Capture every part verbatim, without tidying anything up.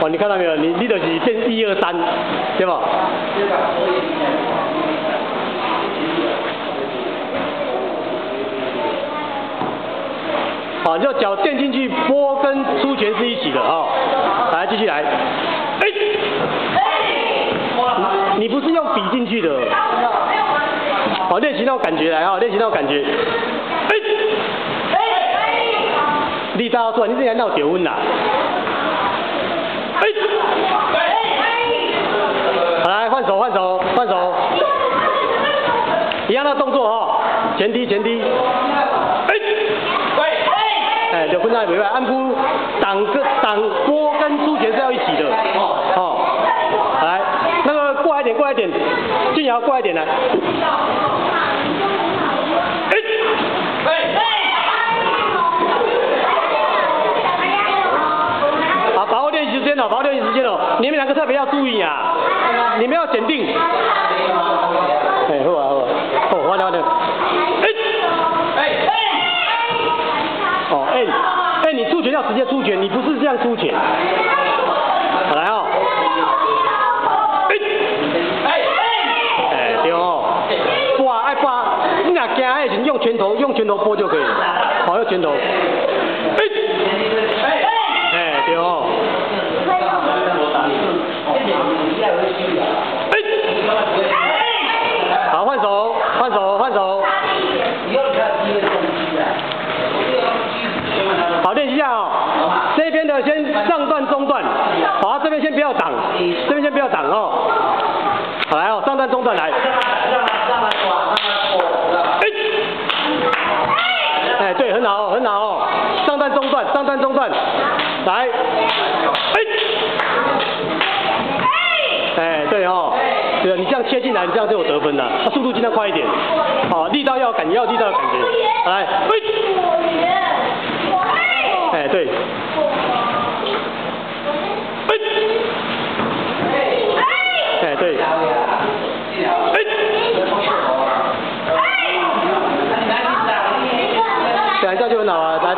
哦，你看到没有？你你就是变一二三，对吧？好，就脚垫进去，拨跟出拳是一起的哦。来，继续来。哎，你你不是用笔进去的。好，练习那种感觉来啊，练习那种感觉。哎，力道要出来，你这样闹丢稳啦。哎，好，来换手换手换手，一样的动作哦，前踢前踢。哎，就分开明白，按步挡跟挡拨跟出拳是要一起的，哦，来，那个过来一点，过来一点，俊尧过来一点来，好，把握练习时间了，把握练习时间了，你们两个特别要注意啊，你们要检定，哎，好啊好啊，哦，换掉换掉，哦，哎、欸，哎、欸，你出拳要直接出拳，你不是这样出拳。好来哦，哎、欸，哎、欸，对哦，拨爱拨，你若惊的时用拳头，用拳头拨就可以。好，用拳头。哎、欸，哎、欸，对哦。哎、欸，好，换手，换手，换手。好，练习一下哦。这边的先上段、中段，好，这边先不要挡，这边先不要挡哦。好，来哦，上段、中段来。哎，对，很好哦，很好哦。上段、中段，上段、中段，来。哎，哎，对哦，对啊，你这样切进来，你这样就有得分了。那速度尽量快一点，好，力道要感，要力道的感觉。好来，哎，对。哎，对。哎。对，这样就很好啊，来这。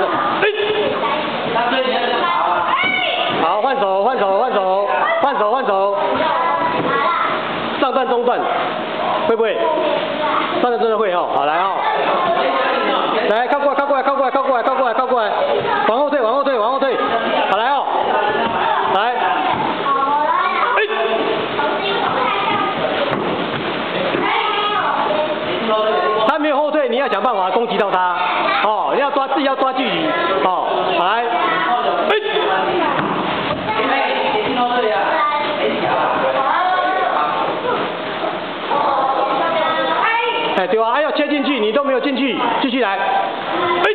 好，换手，换手，换手，换手，换手。上段、中段，会不会？上段真的会哦，好来哦。来，靠过来，靠过来，靠过来，靠过来，靠过来，靠过来，往后退，往后退，往后退，好来哦，来，哎，他没有后退，你要想办法攻击到他，哦，你要抓自己要抓距离，哦，来，哎，哎，对啊，还要切进去，你都没有进去，继续来，哎。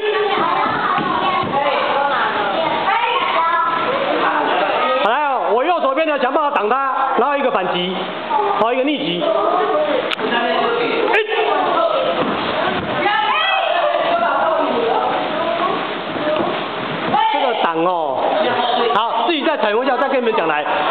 好来哦，我右手边的想办法挡他，然后一个反击，好一个逆击。哎，这个挡哦，好，自己再踩一下，再跟你们讲来。